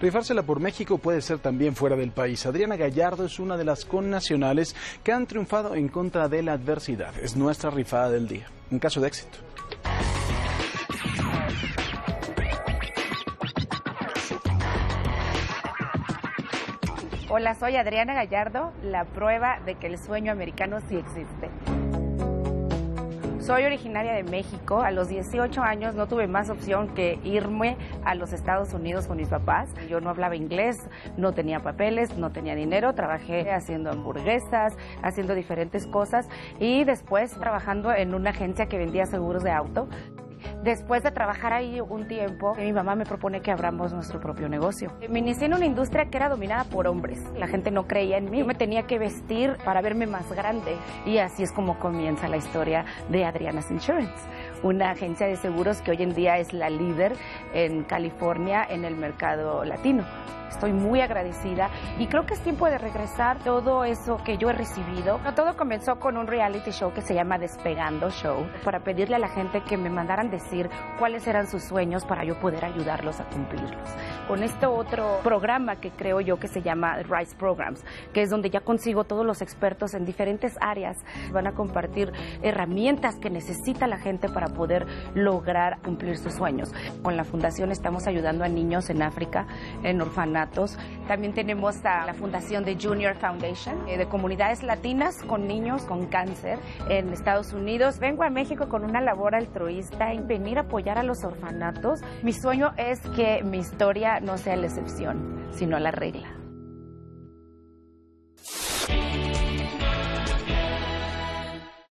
Rifársela por México puede ser también fuera del país. Adriana Gallardo es una de las connacionales que han triunfado en contra de la adversidad. Es nuestra rifada del día. Un caso de éxito. Hola, soy Adriana Gallardo, la prueba de que el sueño americano sí existe. Soy originaria de México. A los 18 años no tuve más opción que irme a los Estados Unidos con mis papás. Yo no hablaba inglés, no tenía papeles, no tenía dinero. Trabajé haciendo hamburguesas, haciendo diferentes cosas y después trabajando en una agencia que vendía seguros de auto. Después de trabajar ahí un tiempo, mi mamá me propone que abramos nuestro propio negocio. Me inicié en una industria que era dominada por hombres. La gente no creía en mí. Yo me tenía que vestir para verme más grande. Y así es como comienza la historia de Adriana's Insurance, una agencia de seguros que hoy en día es la líder en California en el mercado latino. Estoy muy agradecida y creo que es tiempo de regresar todo eso que yo he recibido. Todo comenzó con un reality show que se llama Despegando Show, para pedirle a la gente que me mandaran decir cuáles eran sus sueños para yo poder ayudarlos a cumplirlos. Con este otro programa que creo yo que se llama Rise Programs, que es donde ya consigo todos los expertos en diferentes áreas. Van a compartir herramientas que necesita la gente para poder lograr cumplir sus sueños. Con la fundación estamos ayudando a niños en África, en orfanatos. También tenemos a la fundación de Junior Foundation, de comunidades latinas con niños con cáncer en Estados Unidos. Vengo a México con una labor altruista en venir a apoyar a los orfanatos. Mi sueño es que mi historia no sea la excepción, sino la regla.